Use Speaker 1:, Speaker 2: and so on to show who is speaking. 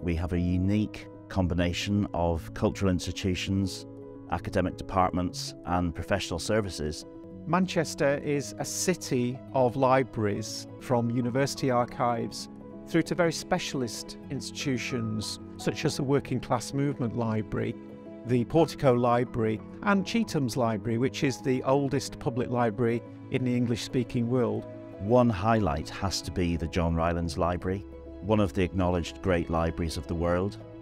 Speaker 1: We have a unique combination of cultural institutions, academic departments and professional services.
Speaker 2: Manchester is a city of libraries, from university archives through to very specialist institutions such as the Working Class Movement Library, the Portico Library and Chetham's Library, which is the oldest public library in the English-speaking world.
Speaker 1: One highlight has to be the John Rylands Library, one of the acknowledged great libraries of the world.